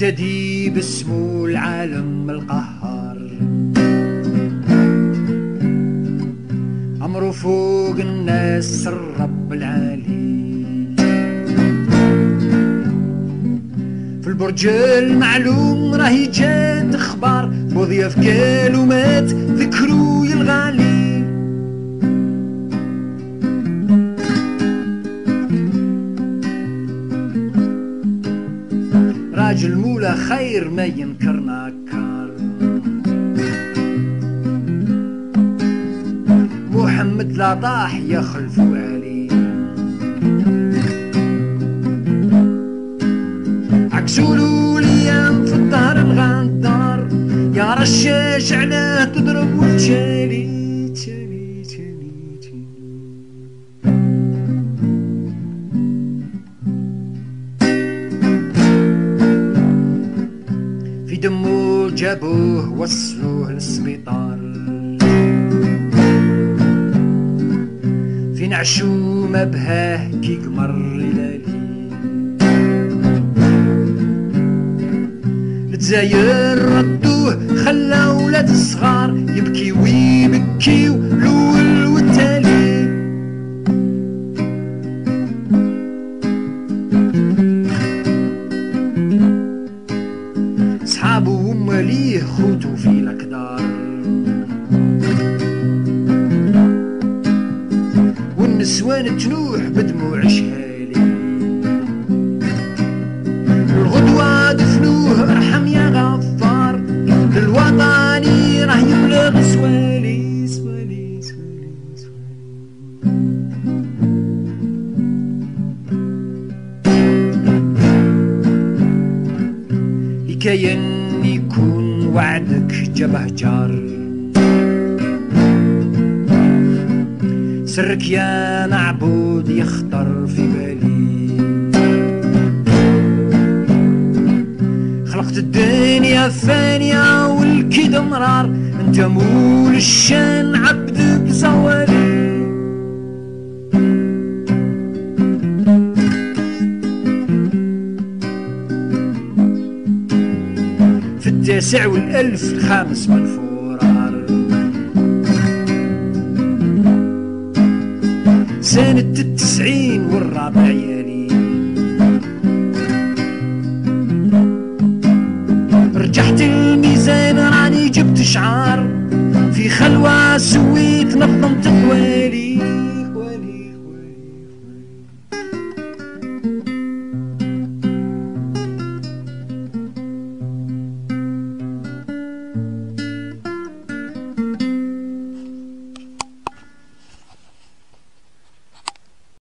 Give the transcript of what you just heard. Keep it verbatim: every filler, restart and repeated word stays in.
يهتدي باسمه العالم القهار، أمره فوق الناس الرب العالي. في البرج المعلوم راهي جات اخبار، بوضياف قالوا مات ذكرو يا الغالي. راجل مولا خير ما ينكرنا كار، محمد لا طاح يا خلفو علي. عكسولو ليام في الظهر الغدار، يا رشاش علاه تضرب وتشالي تشالي تشالي تشالي. في دمو جابوه وصلوه للسبيطار، في نعشو ما بهاه كي قمر ليالي. لتزاير ردوه خلا ولاد الصغار يبكي ويبكيو الاول والتالي. صحابو هما ليه خوتو في الاكدار، والنسوان تنوح بدموع شهالي. الغدوة دفنوه ارحم يا غفار، للوطني راه يبلغ سوالي سوالي سوالي سوالي. كاين يكون وعدك جبه جار، سرك يا معبود يخطر في بالي. خلقت الدنيا فانية والكيد مرار، انت مول الشان عبدك زوالي. في التاسع والألف الخامس من فرار، سنة التسعين والرابع يالي. رجعت الميزان راني جبت شعار، في خلوة سويت نظمت قوالي.